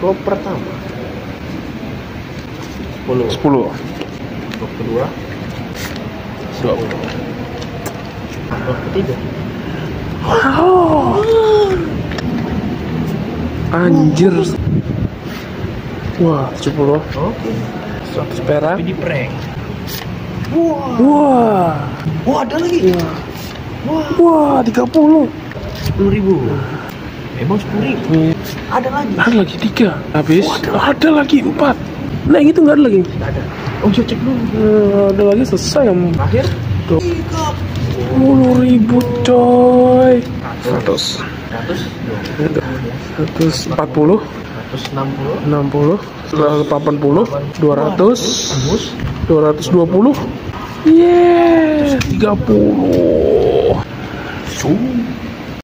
Klub pertama 10. 10. Klub kedua 10. Klub ketiga. Wow. Anjir. Wah, 70. Oke. 100 perak. Tapi di prank. Wah. Wah, ada lagi. Wah, 30. 10.000. Emang 10.000. Ada lagi. Ada lagi 3. Habis. Ada lagi 4. Nah, yang itu nggak ada lagi. Nggak ada. Oh, saya cek dulu. Ada lagi selesai. Akhir 10.000 coy. 100. 140. 160. 60. 80. 200. 220. 30.